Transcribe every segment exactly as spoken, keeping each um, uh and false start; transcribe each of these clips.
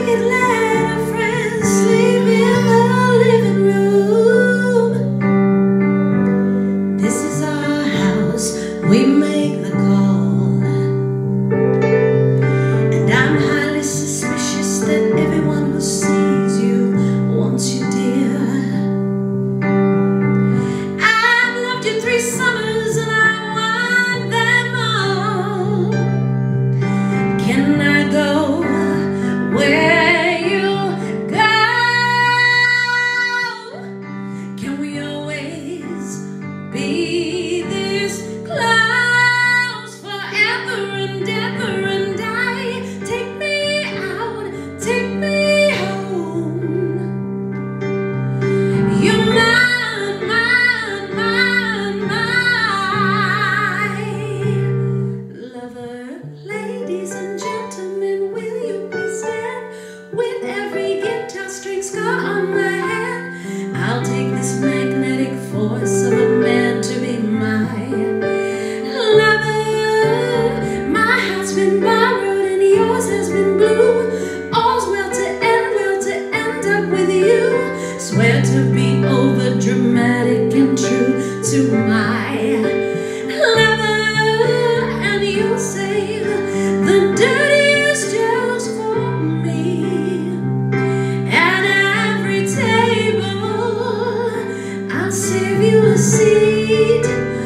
could let our friends sleep in the living room. This is our house, we make the call, and I'm highly suspicious that everyone who sees you wants you, dear. I've loved you three summers and I want them all. Can I go where you go? Can we always be this close forever and ever and I? Take me out, take me home. You're mine, mine, mine, mine lover. Ladies and gentlemen, will you please stand with every guitar string scar on my hand? I'll take this magnetic force of a man to be my lover. My heart's been borrowed and yours has been blue. All's well to end, well to end up with you. Swear to be over dramatic and true to my lover, and you'll save the dirtiest jokes for me. At every table, I'll save you a seat.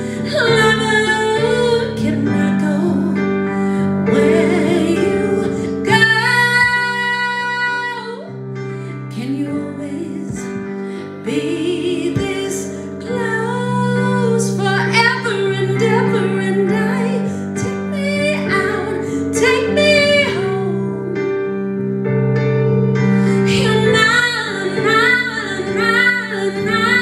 Lover, can I go where you go? Can you always be this close forever and ever and I? Take me out, take me home. You're mine, mine, mine,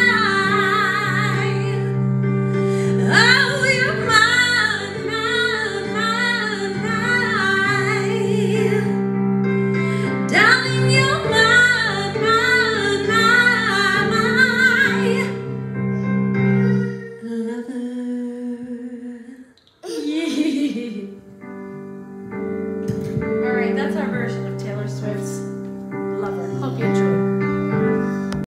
mine. Oh, you're mine, mine, mine, mine. Darling, you're mine, mine, mine, mine lover. Yeah. All right, that's our version of Taylor Swift's